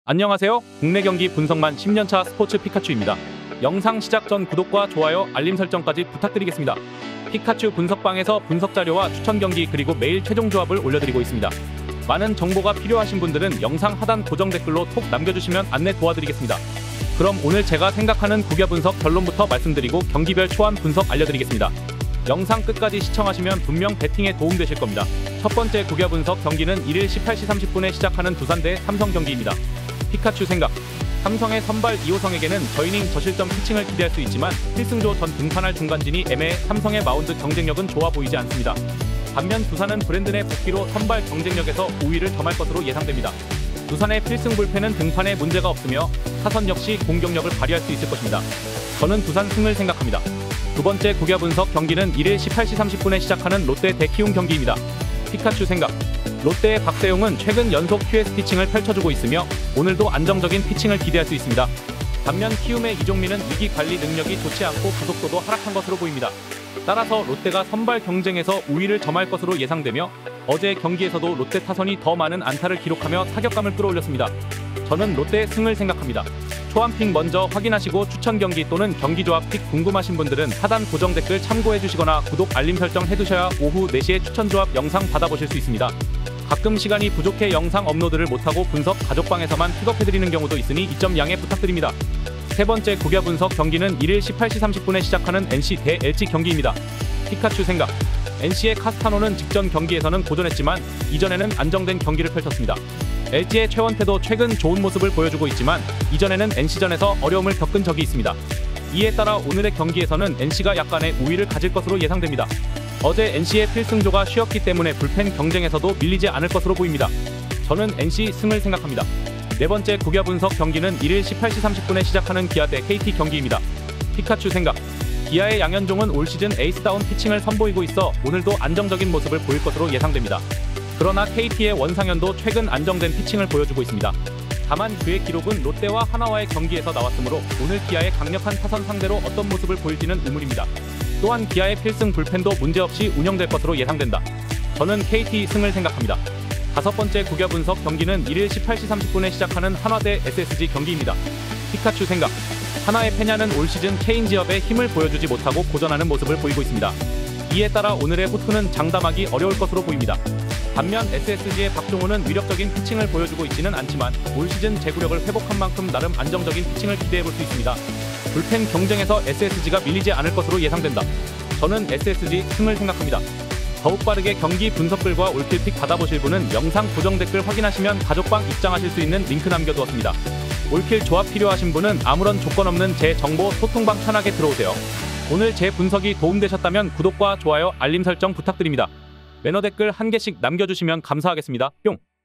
안녕하세요. 국내 경기 분석만 10년차 스포츠 피카츄입니다. 영상 시작 전 구독과 좋아요, 알림 설정까지 부탁드리겠습니다. 피카츄 분석방에서 분석 자료와 추천 경기 그리고 매일 최종 조합을 올려드리고 있습니다. 많은 정보가 필요하신 분들은 영상 하단 고정 댓글로 톡 남겨주시면 안내 도와드리겠습니다. 그럼 오늘 제가 생각하는 구겨 분석 결론부터 말씀드리고 경기별 초안 분석 알려드리겠습니다. 영상 끝까지 시청하시면 분명 배팅에 도움되실 겁니다. 첫 번째 구겨 분석 경기는 1일 18시 30분에 시작하는 두산 대 삼성 경기입니다. 피카츄 생각. 삼성의 선발 이호성에게는 저이닝 저실점 피칭을 기대할 수 있지만 필승조 전 등판할 중간진이 애매해 삼성의 마운드 경쟁력은 좋아 보이지 않습니다. 반면 두산은 브랜든의 복귀로 선발 경쟁력에서 우위를 점할 것으로 예상됩니다. 두산의 필승 불펜은 등판에 문제가 없으며 타선 역시 공격력을 발휘할 수 있을 것입니다. 저는 두산 승을 생각합니다. 두 번째 구겨 분석 경기는 1일 18시 30분에 시작하는 롯데 대 키움 경기입니다. 피카츄 생각. 롯데의 박세용은 최근 연속 QS 피칭을 펼쳐주고 있으며 오늘도 안정적인 피칭을 기대할 수 있습니다. 반면 키움의 이종민은 위기 관리 능력이 좋지 않고 가속도도 하락한 것으로 보입니다. 따라서 롯데가 선발 경쟁에서 우위를 점할 것으로 예상되며 어제 경기에서도 롯데 타선이 더 많은 안타를 기록하며 타격감을 끌어올렸습니다. 저는 롯데의 승을 생각합니다. 초안픽 먼저 확인하시고 추천 경기 또는 경기조합 픽 궁금하신 분들은 하단 고정 댓글 참고해주시거나 구독 알림 설정 해두셔야 오후 4시에 추천조합 영상 받아보실 수 있습니다. 가끔 시간이 부족해 영상 업로드를 못하고 분석 가족방에서만 픽업해드리는 경우도 있으니 이 점 양해 부탁드립니다. 세 번째 구겨 분석 경기는 1일 18시 30분에 시작하는 NC 대 LG 경기입니다. 피카츄 생각. NC의 카스타노는 직전 경기에서는 고전했지만 이전에는 안정된 경기를 펼쳤습니다. LG의 최원태도 최근 좋은 모습을 보여주고 있지만 이전에는 NC전에서 어려움을 겪은 적이 있습니다. 이에 따라 오늘의 경기에서는 NC가 약간의 우위를 가질 것으로 예상됩니다. 어제 NC의 필승조가 쉬었기 때문에 불펜 경쟁에서도 밀리지 않을 것으로 보입니다. 저는 NC 승을 생각합니다. 네 번째 구겨 분석 경기는 1일 18시 30분에 시작하는 기아 대 KT 경기입니다. 피카츄 생각. 기아의 양현종은 올 시즌 에이스다운 피칭을 선보이고 있어 오늘도 안정적인 모습을 보일 것으로 예상됩니다. 그러나 KT의 원상현도 최근 안정된 피칭을 보여주고 있습니다. 다만 그의 기록은 롯데와 하나와의 경기에서 나왔으므로 오늘 기아의 강력한 타선 상대로 어떤 모습을 보일지는 의문입니다. 또한 기아의 필승 불펜도 문제없이 운영될 것으로 예상된다. 저는 KT 승을 생각합니다. 다섯 번째 구겨 분석 경기는 1일 18시 30분에 시작하는 한화 대 SSG 경기입니다. 피카츄 생각. 한화의 페냐는 올 시즌 체인지업에 힘을 보여주지 못하고 고전하는 모습을 보이고 있습니다. 이에 따라 오늘의 호투는 장담하기 어려울 것으로 보입니다. 반면 SSG의 박종호는 위력적인 피칭을 보여주고 있지는 않지만 올 시즌 제구력을 회복한 만큼 나름 안정적인 피칭을 기대해볼 수 있습니다. 불펜 경쟁에서 SSG가 밀리지 않을 것으로 예상된다. 저는 SSG 승을 생각합니다. 더욱 빠르게 경기 분석글과 올킬픽 받아보실 분은 영상 고정 댓글 확인하시면 가족방 입장하실 수 있는 링크 남겨두었습니다. 올킬 조합 필요하신 분은 아무런 조건 없는 제 정보 소통방 편하게 들어오세요. 오늘 제 분석이 도움되셨다면 구독과 좋아요, 알림 설정 부탁드립니다. 매너 댓글 1개씩 남겨주시면 감사하겠습니다. 뿅!